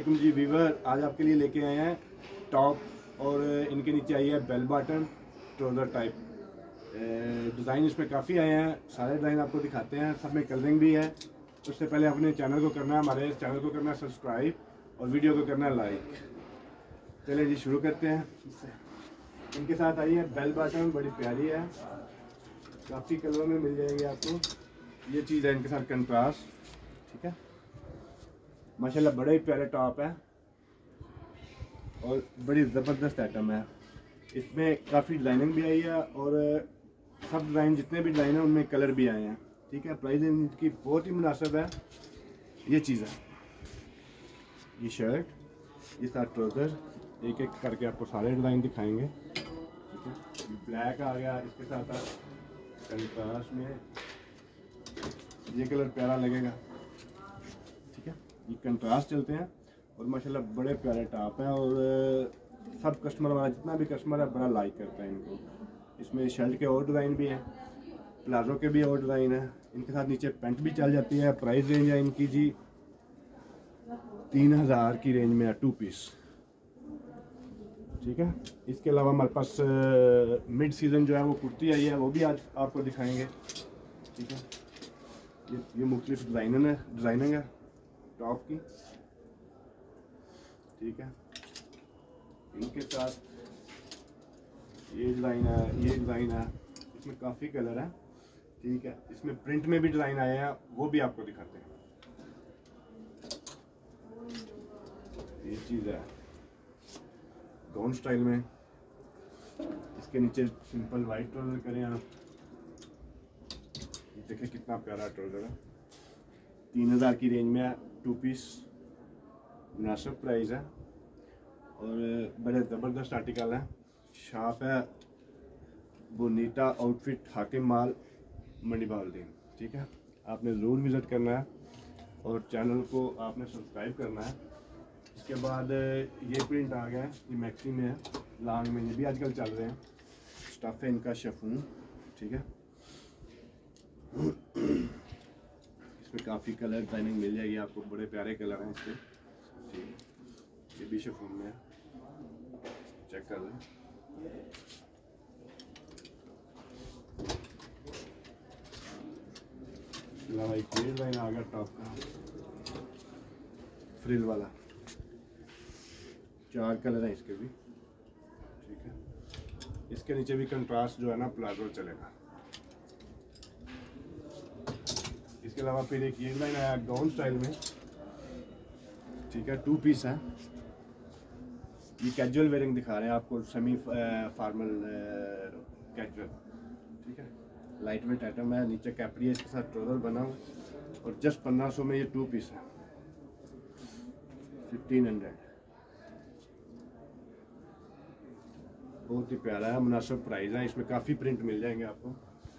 वालेकुम जी वीवर, आज आपके लिए लेके आए हैं टॉप और इनके नीचे आई है bell bottom trouser type. Design इसमें काफ़ी आए हैं, सारे डिज़ाइन आपको दिखाते हैं, सब में कलरिंग भी है। उससे पहले अपने चैनल को करना है, हमारे चैनल को करना है सब्सक्राइब और वीडियो को करना है लाइक। चलिए जी शुरू करते हैं। इनके साथ आई है बेल बॉटम, बड़ी प्यारी है, काफ़ी कलरों में मिल जाएगी आपको। ये चीज़ है इनके साथ कंट्रास्ट, ठीक है। माशाल्लाह बड़े ही प्यारे टॉप है और बड़ी ज़बरदस्त आइटम है। इसमें काफ़ी डिज़ाइनिंग भी आई है और सब डिज़ाइन जितने भी डिज़ाइन हैं उनमें कलर भी आए हैं, ठीक है। प्राइस इनकी बहुत ही मुनासिब है। ये चीज़ है, ये शर्ट, ये साथ ट्राउज़र, एक एक करके आपको सारे डिज़ाइन दिखाएंगे, ठीक है। ये ब्लैक आ गया, इसके साथ कंट्रास्ट में ये कलर प्यारा लगेगा, ठीक है। ये कंट्रास्ट चलते हैं और माशाल्लाह बड़े प्यारे टॉप हैं और सब कस्टमर, हमारा जितना भी कस्टमर है बड़ा लाइक करता है इनको। इसमें शर्ट के और डिज़ाइन भी हैं, प्लाजो के भी और डिज़ाइन है। इनके साथ नीचे पेंट भी चल जाती है। प्राइस रेंज है इनकी जी 3000 की रेंज में है, 2 पीस, ठीक है। इसके अलावा हमारे पास मिड सीज़न जो है वो कुर्ती आई है, वो भी आज आपको दिखाएंगे, ठीक है। ये मुख्तलिफ डिज़ाइनिंग है टॉप की, ठीक है। इनके साथ ये डिज़ाइन है, ये डिज़ाइन है, इसमें काफ़ी कलर है, ठीक है। इसमें प्रिंट में भी डिज़ाइन आए हैं, वो भी आपको दिखाते हैं। ये चीज़ है गाउन स्टाइल में, इसके नीचे सिंपल वाइट ट्राउज़र करें आप, देखिए कितना प्यारा ट्राउज़र है। 3000 की रेंज में है, 2 पीस, मुनासिब प्राइस है और बड़े ज़बरदस्त आर्टिकल है। शॉप है बोनीटा आउटफिट, हाकिम माल, मंडी बालदीन, ठीक है। आपने ज़रूर विज़िट करना है और चैनल को आपने सब्सक्राइब करना है। इसके बाद ये प्रिंट आ गया है, ये मैक्सी में है, लॉन्ग में, ये भी आजकल चल रहे हैं। स्टफ़ है इनका शिफॉन, ठीक है। इसमें काफ़ी कलर डिज़ाइनिंग मिल जाएगी आपको, बड़े प्यारे कलर हैं इसके, ठीक है। ये भी शिफॉन में है, चेक कर लें। अलावा एक ये डिज़ाइन आ गया टॉप का, फ्रिल वाला, 4 कलर हैं इसके भी, ठीक है। इसके नीचे भी कंट्रास्ट जो है ना प्लाजो चलेगा। इसके अलावा फिर एक ये डिज़ाइन आया गाउन स्टाइल में, ठीक है, 2 पीस है। ये कैजुअल वेयरिंग दिखा रहे हैं आपको, सेमी फॉर्मल कैजुअल, ठीक है। लाइट वेट आइटम है, नीचे कैपरी है, इसके साथ ट्राउज़र बना हुआ और जस्ट 1500 में ये 2 पीस है, 1500। बहुत ही प्यारा है, मुनासिब प्राइस है। इसमें काफ़ी प्रिंट मिल जाएंगे आपको।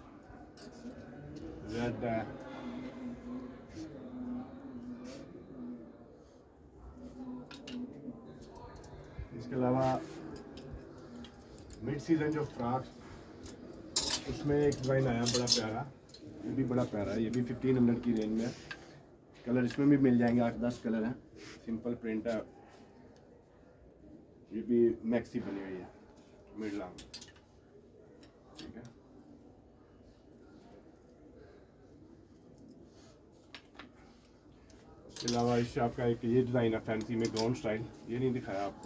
रेड है, इसके अलावा मिड सीज़न जो फ्रॉक, उसमें एक डिज़ाइन आया बड़ा प्यारा, ये भी बड़ा प्यारा है, ये भी 1500 की रेंज में है। कलर इसमें भी मिल जाएंगे, 8-10 कलर हैं, सिंपल प्रिंट है, ये भी मैक्सी बनी हुई है, मिड लॉन्ग, ठीक है। इसके अलावा इस शॉप का एक ये डिज़ाइन है फैंसी में, गाउन स्टाइल, ये नहीं दिखाया आपको,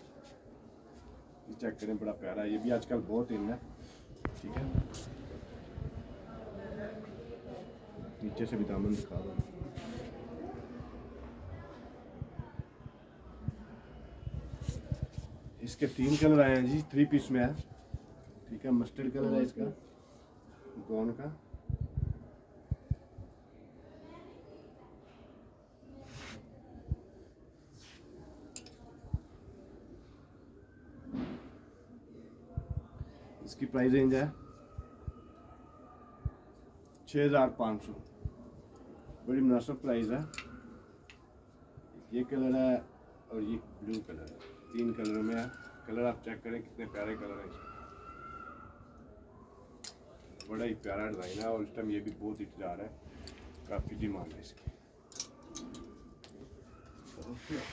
ये चेक करें, बड़ा प्यारा है, ये भी आजकल बहुत इन है, ठीक है। नीचे से भी दामन दिखा दो। इसके 3 कलर आए हैं जी, 3 पीस में है, ठीक है। मस्टर्ड कलर है इसका गाउन का, इसकी प्राइस रेंज है 6500, बड़ी मुनासिब प्राइस है। ये कलर है और ये ब्लू कलर है, 3 कलरों में है। कलर आप चेक करें कितने प्यारे कलर हैं इसमें, बड़ा ही प्यारा डिज़ाइन है और इस टाइम ये भी बहुत ही जा रहा है, काफ़ी डिमांड है इसकी।